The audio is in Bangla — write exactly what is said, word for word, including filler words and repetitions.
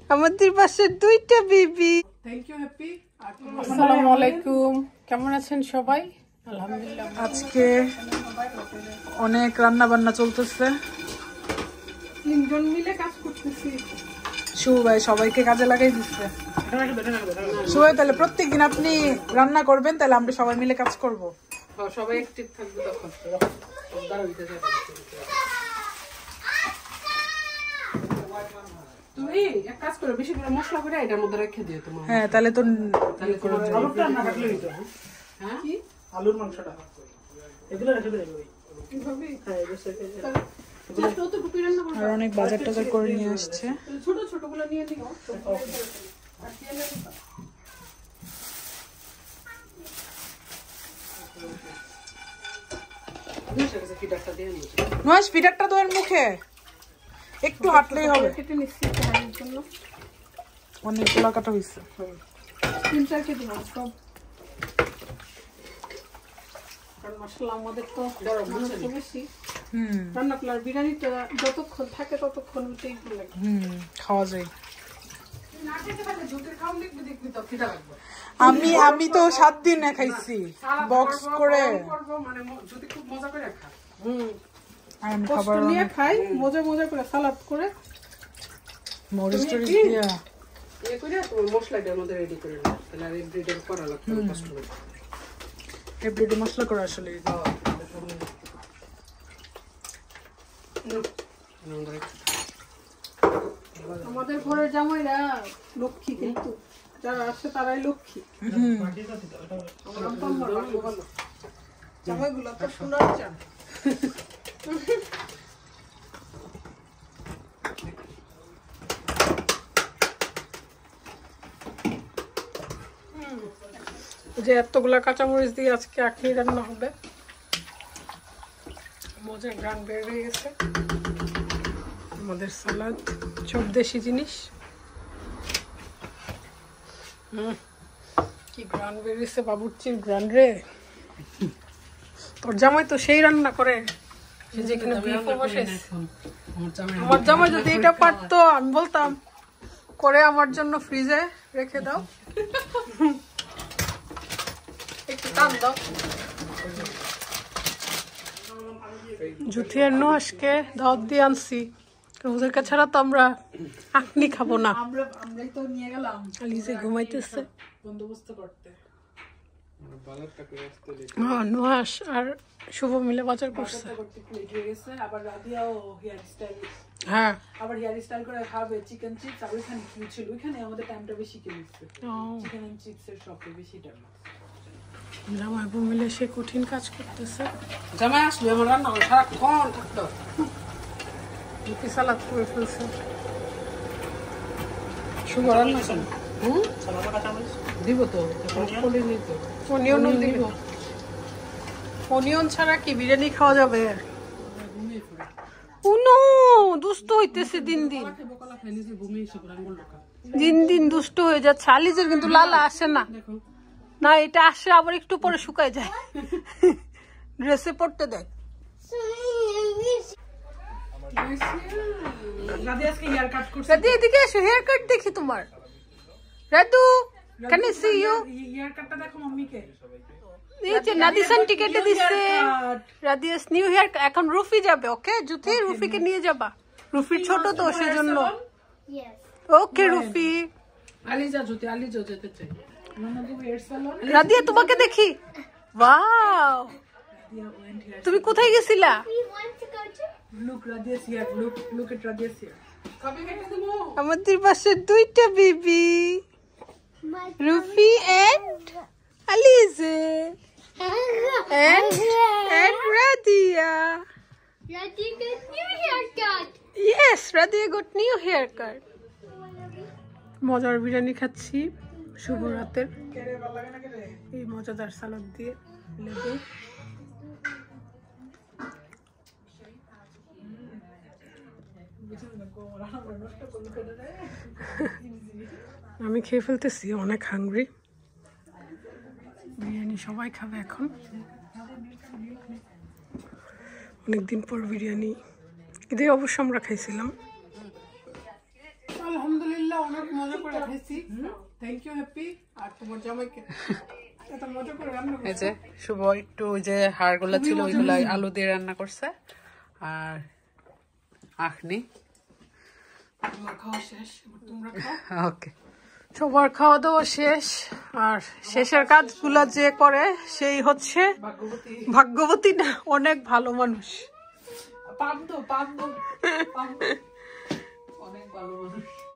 আমাদের পাশে দুইটা বেবি। Thank you happy. আসসালামু আলাইকুম, কেমন আছেন সবাই? আলহামদুলিল্লাহ। আজকে অনেক রান্না বান্না চলতেছে, তিনজন মিলে কাজ করতেছি। শুভ ভাই সবাইকে কাজে লাগাই দিচ্ছে। শুভ ভাই তাহলে প্রত্যেকদিন আপনি রান্না করবেন, তাহলে আমরা সবাই মিলে কাজ করব। সবাই অ্যাক্টিভ থাকবে তখন। তুমি এক কাজ করো, বেশি করে মশলা করে এটার মধ্যে রেখে দিও তোমার। হ্যাঁ তাহলে তো তাহলে করো। আলুটা না কাটলে হইতো। হ্যাঁ কি আলুর মাংসটা এগুলো রেখে দেব কিভাবে? হ্যাঁ এটা সেটা জাস্ট তো টুপি রান্না করব। আর অনেক বাজার টাজার করে নিয়ে আসছে, ছোট ছোট গুলো নিয়ে নিও। আর তেলে নয় পিঠাটা তোমার মুখে একটু হাঁটলেই হবে। কেটে নিচ্ছি খাওয়ার জন্য, অনেকগুলো কাটা হয়েছে। তিন চার কেজি মাছ সব, কারণ মশলা আমাদের তো বেশি। হুম রান্না করলে বিরিয়ানিটা যতক্ষণ থাকে ততক্ষণ লাগে। হুম খাওয়া যায়। আমি আমি তো সাত দিন খাইছি বক্স করে, মানে যদি খুব মজা করে খা। হুম আমি খাবার নিয়ে খাই মজা মজা করে, সালাদ করে মরিচ টরিচ দিয়া এ করে তো মশলাটার মধ্যে রেডি করে নাও। তাহলে আর এভরিডে করা লাগবে না, কষ্ট হবে। এভরিডে মশলা করা আসলে আমাদের ঘরের জামাইরা লক্ষ্মী, কিন্তু যারা আসে তারাই লক্ষ্মী। জামাইগুলো তো সোনার চান। যে এতগুলা কাঁচামরিচ দিয়ে আজকে আখনি রান্না হবে, মজার গান বের হয়ে গেছে। আমাদের সালাদ সব দেশি জিনিস। হম কি গ্রান বেরিয়েছে, বাবুর্চির গ্রান রে। তোর জামাই তো সেই রান্না করে যেখানে আমার জামাই যদি এটা পারতো আমি বলতাম করে আমার জন্য ফ্রিজে রেখে দাও, একটু টান দাও। জুথি আর নুহাসকে দাওয়াত দিয়ে আনছি, ওদেরকে ছাড়া তো আমরা আখনি খাবো না। আমরাই তো নিয়ে গেলাম আলিজে ঘুমাইতেছে বন্দোবস্ত করতে। হ্যাঁ নুহাস আর শুভ মিলে বাজার করছে। আবার রাদিয়াও হেয়ার স্টাইল, হ্যাঁ আবার হেয়ার স্টাইল করে খাবে। চিকেন চিপস আর ওইখানে কি ছিল, ওইখানে আমাদের টাইমটা বেশি কেটেছে। চিকেন এন্ড চিপসের শপে বেশি টাইম। জামাই বউ মিলে সে কঠিন কাজ করতেছে। জামাই আসলে আমার রান্না হয় সারাক্ষণ থাকতো। রুটি সালাদ করে ফেলছে। শুভ রান্না আছে। হুম দিব তো, অনিয়ন দিব। অনিয়ন ছাড়া কি বিরিয়ানি খাওয়া যাবে? উনো দুষ্ট হইতেছে দিন দিন, দিন দিন দুষ্ট হয়ে যাচ্ছে। আলিজের কিন্তু লালা আসে না, না এটা আসে আবার একটু পরে শুকায় যায়, ড্রেসে পড়তে দেয়। রাধু এদিকে এসো, হেয়ার কাট দেখি তোমার। Radhu can I see you? Hair কাটটা দেখো মাম্মিকে। এই যে নাদিসান টিকেটে দিছে রাদিয়াস নিউ হেয়ার। এখন রুফি যাবে, ওকে জুথি রুফিকে নিয়ে যাবা। রুফির ছোট তো সেজন্য। ওকে রুফি। আলিজা জুথি আলিজা যেতে চাই। রাদিয়া তোমাকে দেখি। ওয়াও তুমি কোথায় গেছিলা? Look Radia's hair, look look at Radia's hair. কবে কেটে দেবো? আমাদের পাশে দুইটা baby, Rufi and Alize and and Radia. Radia got new haircut. Yes, Radia got new haircut. মজার বিরিয়ানি খাচ্ছি শুভ রাতের, এই মজাদার সালাদ দিয়ে লেবু। আমি খেয়ে ফেলতেছি, অনেক হাংরি। বিরিয়ানি সবাই খাবে এখন, অনেকদিন পর বিরিয়ানি। ঈদে অবশ্য আমরা খাইছিলাম। আলহামদুলিল্লাহ অনেক মজা করে খাইছি। Thank you happy. আর তোমার জামাইকে এত মজা করে রান্না করছে। এই যে শুভ একটু যে হাড়গুলো ছিল ওইগুলো আলু দিয়ে রান্না করছে। আর আখনি তোমার খাওয়া শেষ, তোমরা খাও। ওকে, সবার খাওয়া দাওয়া শেষ। আর শেষের কাজগুলা যে করে সেই হচ্ছে ভাগ্যবতী। ভাগ্যবতী না, অনেক ভালো মানুষ। পান্দ পান্দ অনেক ভালো মানুষ।